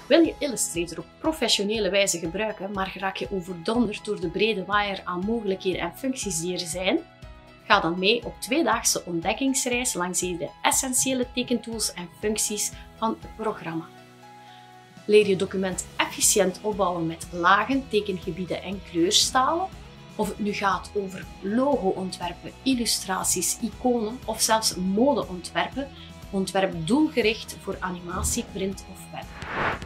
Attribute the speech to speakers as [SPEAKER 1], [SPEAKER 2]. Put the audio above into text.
[SPEAKER 1] Wil je Illustrator op professionele wijze gebruiken, maar raak je overdonderd door de brede waaier aan mogelijkheden en functies die er zijn? Ga dan mee op 2-daagse ontdekkingsreis langs de essentiële tekentools en functies van het programma. Leer je document efficiënt opbouwen met lagen, tekengebieden en kleurstalen. Of het nu gaat over logo-ontwerpen, illustraties, iconen of zelfs modeontwerpen, ontwerp doelgericht voor animatie, print of web.